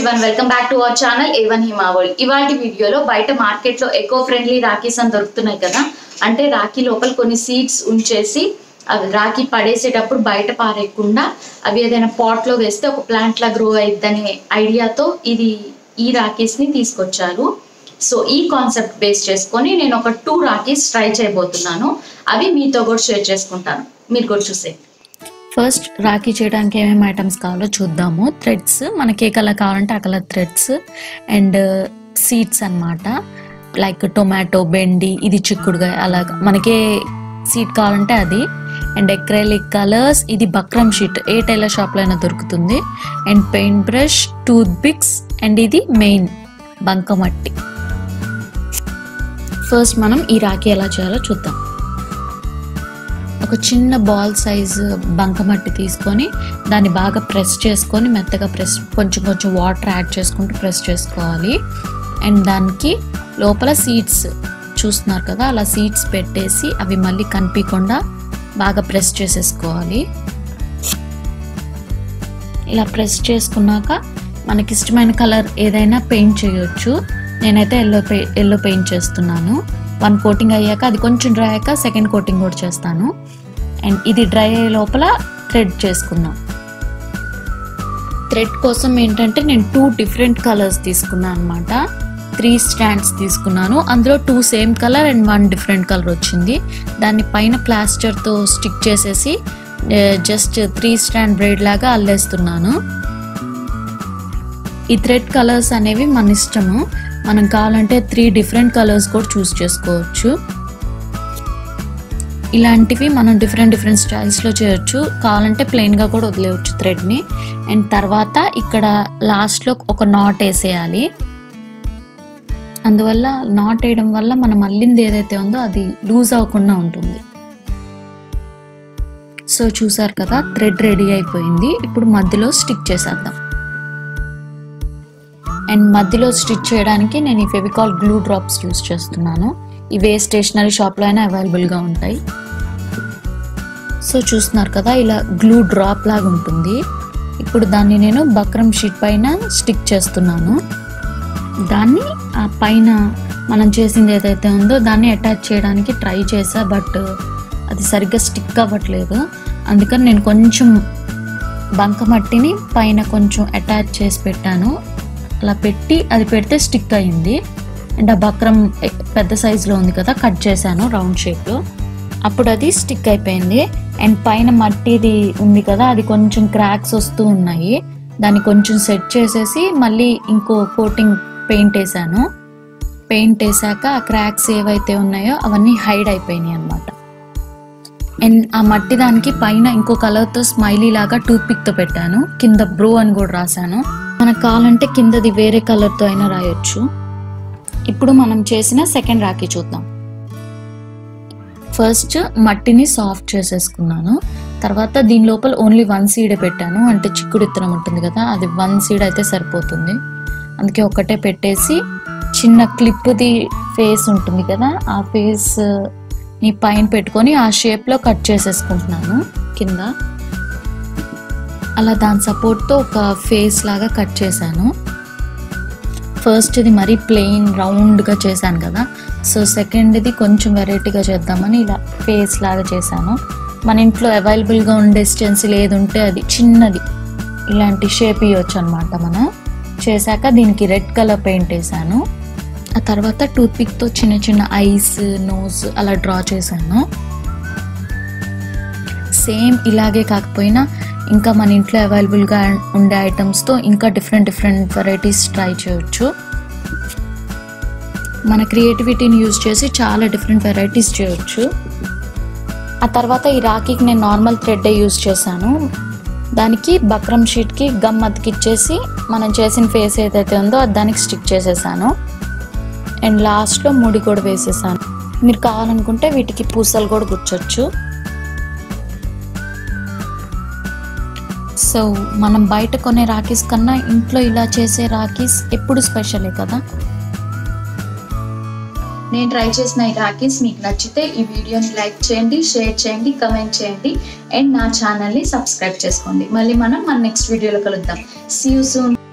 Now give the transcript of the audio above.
everyone, welcome back to our channel A1 Hima World. ఇవాల్టి వీడియోలో బయట మార్కెట్ లో ఎకో ఫ్రెండ్లీ రాఖీస్ అని దొరుకుతున్నాయి కదా. అంటే రాఖీ లోపల కొన్ని సీడ్స్ ఉంచేసి అవి రాఖీ పడేసేటప్పుడు బయట పారేయకుండా అవి ఏదైనా పాట్ లో వేస్తే ఒక ప్లాంట్ లా గ్రో అయిద్దనే ఐడియాతో ఈ రాఖీస్ ని తీసుకొచ్చారు. సో ఈ కాన్సెప్ట్ బేస్ చేసుకొని నేను ఒక 2 రాఖీస్ ట్రై చేయబోతున్నాను. అవి మీతో కూడా షేర్ చేసుకుంటాను, మీరు కూడా చూసేయండి. ఫస్ట్ రాఖీ చేయడానికి ఏమేమి ఐటమ్స్ కావాలో చూద్దాము. థ్రెడ్స్, మనకి ఏ కలర్ కావాలంటే ఆ కలర్ థ్రెడ్స్, అండ్ సీడ్స్ అన్నమాట. లైక్ టొమాటో, బెండి, ఇది చిక్కుడుగా, అలాగా మనకే సీడ్ కావాలంటే అది. అండ్ అక్రైలిక్ కలర్స్, ఇది బక్రమ్ షీట్, ఏ టైలర్ షాప్లో అయినా దొరుకుతుంది. And paint brush, tooth picks, and ఇది మెయిన్ బంకమట్టి. ఫస్ట్ మనం ఈ రాఖీ ఎలా చేయాలో చూద్దాం. ఒక చిన్న బాల్ సైజు బంకమట్టి తీసుకొని దాన్ని బాగా ప్రెస్ చేసుకొని మెత్తగా కొంచెం వాటర్ యాడ్ చేసుకుంటూ ప్రెస్ చేసుకోవాలి. అండ్ దానికి లోపల సీడ్స్ చూస్తున్నారు కదా, అలా సీడ్స్ పెట్టేసి అవి మళ్ళీ కనిపించకుండా బాగా ప్రెస్ చేసేసుకోవాలి. ఇలా ప్రెస్ చేసుకున్నాక మనకి ఇష్టమైన కలర్ ఏదైనా పెయింట్ చేయొచ్చు. నేనైతే ఎల్లో పెయింట్ చేస్తున్నాను. 1 కోటింగ్ అయ్యాక అది కొంచెం డ్రై అయ్యాక సెకండ్ కోటింగ్ కూడా చేస్తాను. అండ్ ఇది డ్రై అయ్యే లోపల థ్రెడ్ చేసుకుందాం. థ్రెడ్ కోసం ఏంటంటే నేను 2 డిఫరెంట్ కలర్స్ తీసుకున్నాను అనమాట. 3 స్టాండ్స్ తీసుకున్నాను. అందులో 2 same colour and 1 different colour వచ్చింది. దాన్ని పైన ప్లాస్టర్తో స్టిక్ చేసేసి జస్ట్ 3 స్టాండ్ బ్రైడ్ లాగా అల్లేస్తున్నాను. ఈ థ్రెడ్ కలర్స్ అనేవి మన ఇష్టము. మనం కావాలంటే 3 డిఫరెంట్ కలర్స్ కూడా చూస్ చేసుకోవచ్చు. ఇలాంటివి మనం డిఫరెంట్ స్టైల్స్లో చేయొచ్చు. కావాలంటే ప్లెయిన్గా కూడా వదిలేయచ్చు థ్రెడ్ని. అండ్ తర్వాత ఇక్కడ లాస్ట్లో ఒక నాట్ వేసేయాలి. అందువల్ల నాట్ వేయడం వల్ల మనం అల్లింది ఏదైతే ఉందో అది లూజ్ అవ్వకుండా ఉంటుంది. సో చూసారు కదా, థ్రెడ్ రెడీ అయిపోయింది. ఇప్పుడు మధ్యలో స్టిక్ చేసేద్దాం. అండ్ మధ్యలో స్టిచ్ చేయడానికి నేను ఈ ఫెవికాల్ గ్లూ డ్రాప్స్ యూస్ చేస్తున్నాను. ఇవే స్టేషనరీ షాప్లో అయినా అవైలబుల్గా ఉంటాయి. సో చూస్తున్నారు కదా, ఇలా గ్లూ డ్రాప్ లాగా ఉంటుంది. ఇప్పుడు దాన్ని నేను బక్రమ్ షీట్ పైన స్టిక్ చేస్తున్నాను. దాన్ని ఆ పైన మనం చేసింది ఏదైతే ఉందో దాన్ని అటాచ్ చేయడానికి ట్రై చేసా, బట్ అది సరిగ్గా స్టిక్ అవ్వట్లేదు. అందుకని నేను కొంచెం బంకమట్టిని పైన కొంచెం అటాచ్ చేసి పెట్టాను. అలా పెట్టి అది పెడితే స్టిక్ అయింది. అండ్ ఆ బక్రమ్ పెద్ద సైజులో ఉంది కదా, కట్ చేశాను రౌండ్ షేప్లో. అప్పుడు అది స్టిక్ అయిపోయింది. అండ్ పైన మట్టిది ఉంది కదా, అది కొంచెం క్రాక్స్ వస్తూ ఉన్నాయి. దాన్ని కొంచెం సెట్ చేసేసి మళ్ళీ ఇంకో కోటింగ్ పెయింట్ వేసాను. పెయింట్ వేసాక ఆ క్రాక్స్ ఏవైతే ఉన్నాయో అవన్నీ హైడ్ అయిపోయినాయి అన్నమాట. అండ్ ఆ మట్టి దానికి పైన ఇంకో కలర్తో స్మైలీ లాగా టూత్ పిక్తో పెట్టాను. కింద బ్రో అని కూడా రాశాను. మనకు కావాలంటే కిందది వేరే కలర్తో అయినా రాయొచ్చు. ఇప్పుడు మనం చేసిన సెకండ్ రాఖీ చూద్దాం. ఫస్ట్ మట్టిని సాఫ్ట్ చేసేసుకున్నాను. తర్వాత దీని లోపల ఓన్లీ 1 సీడే పెట్టాను. అంటే చిక్కుడు విత్తనం ఉంటుంది కదా, అది 1 సీడ్ అయితే సరిపోతుంది. అందుకే ఒకటే పెట్టేసి చిన్న క్లిప్ది ఫేస్ ఉంటుంది కదా, ఆ ఫేస్ ని పైన పెట్టుకొని ఆ షేప్లో కట్ చేసేసుకుంటున్నాను కింద. అలా దాని సపోర్ట్తో ఒక ఫేస్ లాగా కట్ చేశాను. ఫస్ట్ ఇది మరీ ప్లెయిన్ రౌండ్గా చేశాను కదా, సో సెకండ్ది కొంచెం వెరైటీగా చేద్దామని ఇలా ఫేస్ లాగా చేశాను. మన ఇంట్లో అవైలబుల్గా ఉండే స్టెన్సిల్ ఏది ఉంటే అది చిన్నది ఇలాంటి షేప్ ఇవ్వచ్చు అనమాట. మనం చేశాక దీనికి రెడ్ కలర్ పెయింట్ వేసాను. ఆ తర్వాత టూత్ పిక్తో చిన్న ఐస్, నోస్ అలా డ్రా చేశాను. సేమ్ ఇలాగే కాకపోయినా ఇంకా మన ఇంట్లో అవైలబుల్గా ఉండే ఐటమ్స్తో ఇంకా డిఫరెంట్ వెరైటీస్ ట్రై చేయొచ్చు. మన క్రియేటివిటీని యూజ్ చేసి చాలా డిఫరెంట్ వెరైటీస్ చేయొచ్చు. ఆ తర్వాత ఈ రాఖీకి నేను నార్మల్ థ్రెడ్డే యూజ్ చేశాను. దానికి బక్రమ్ షీట్కి గమ్ అతికిచ్చేసి మనం చేసిన ఫేస్ ఏదైతే ఉందో అది దానికి స్టిక్ చేసేసాను. అండ్ లాస్ట్లో ముడి కూడా వేసేసాను. మీరు కావాలనుకుంటే వీటికి పూసలు కూడా గుచ్చొచ్చు. సో మనం బయట కొనే రాఖీస్ కన్నా ఇంట్లో ఇలా చేసే రాఖీస్ ఎప్పుడు స్పెషలే కదా. నేను ట్రై చేసిన ఈ రాఖీస్ మీకు నచ్చితే ఈ వీడియోని లైక్ చేయండి, షేర్ చేయండి, కమెంట్ చేయండి అండ్ నా ఛానల్ని సబ్స్క్రైబ్ చేసుకోండి. మళ్ళీ మనం మన నెక్స్ట్ వీడియోలో కలుద్దాం. See you soon.